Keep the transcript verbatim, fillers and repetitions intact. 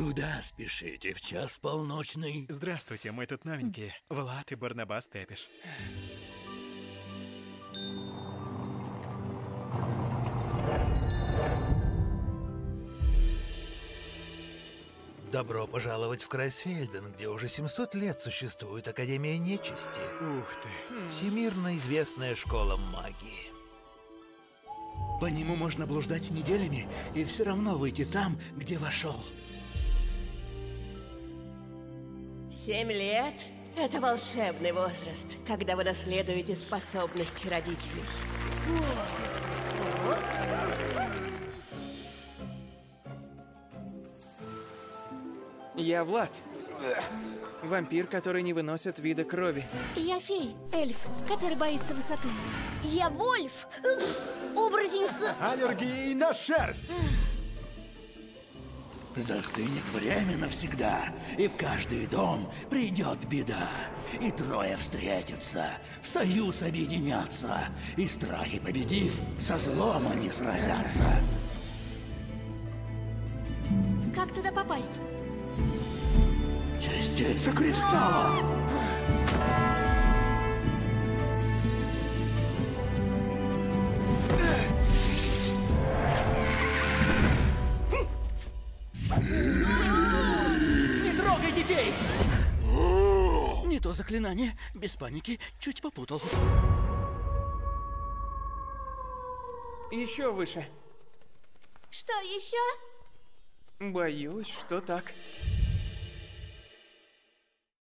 Куда спешите в час полночный? Здравствуйте, мы тут новенькие. Влад и Барнабас Тепиш. Добро пожаловать в Крайсфельден, где уже семьсот лет существует Академия Нечисти. Ух ты. Всемирно известная школа магии. По нему можно блуждать неделями и все равно выйти там, где вошел. Семь лет – это волшебный возраст, когда вы наследуете способности родителей. Я Влад. Вампир, который не выносит вида крови. Я фей, эльф, который боится высоты. Я Вольф, оборотень с... Аллергией на шерсть! Застынет время навсегда, и в каждый дом придет беда. И трое встретятся, в союз объединятся, и страхи победив, со злом они сразятся. Как туда попасть? Частица кристалла! Не трогай детей! Не то заклинание, без паники, чуть попутал. Еще выше. Что еще? Боюсь, что так.